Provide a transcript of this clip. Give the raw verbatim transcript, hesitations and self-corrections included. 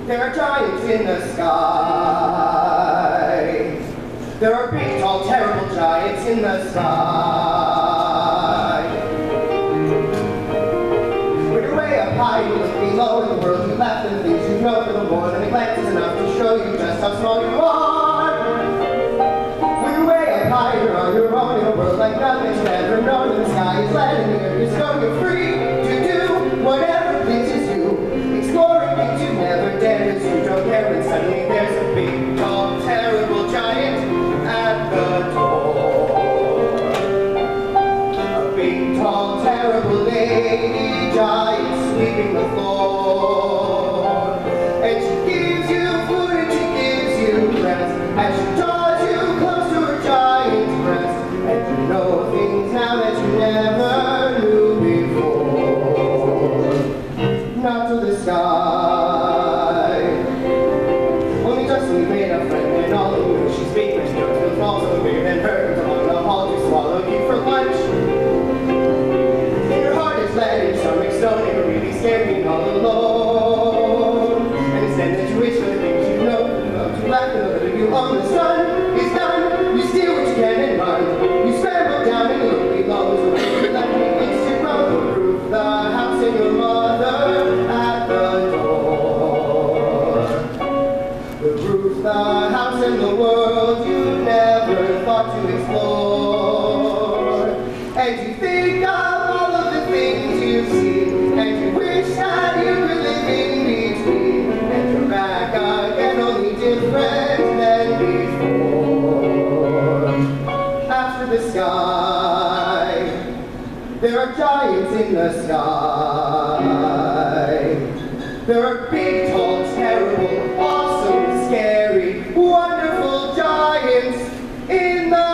There are giants in the sky. There are big, tall, terrible giants in the sky. When you're way up high, you look below in the world, you laugh and things you know for the more than neglect is enough to show you just how small you are. When you're way up high, you're on your own in a world like nothing's ever known, and the sky is letting you in, so you're free to do whatever pleases you, exploring things you never dared, as you don't care when suddenly there's a big, tall, terrible giant at the door. A big, tall, terrible lady giant sweeping the floor. And she gives you food and she gives you rest as she draws you close to her giant breast. And you know things now that you never knew before. Not to the sky. Only just we made a friend and all of you. She's big and she goes to the falls of the bigger than her. Along the hall to swallow you for lunch. In your heart is lead and your stomach stone, and you're really scared being all alone. And instead that you wish for the things you know, you love to laugh and the you on the sun is done. You steal what you can and run. You scramble down and you look below. So when you let me things to grow, the roof, the house, and your mother at the door. The roof, the house, and the world you never thought to explore. And you think of all of the things you've seen, and you wish that you could live in between. And you're back again, only different than before. After the sky, there are giants in the sky. There are big, tall, terrible, awesome, scary, wonderful giants in the